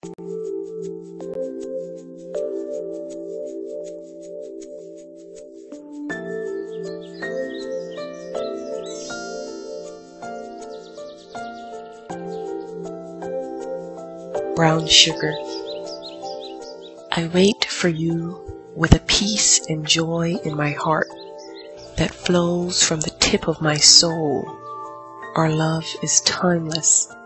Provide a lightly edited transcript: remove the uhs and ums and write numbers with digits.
Brown sugar, I wait for you with a peace and joy in my heart that flows from the tip of my soul. Our love is timeless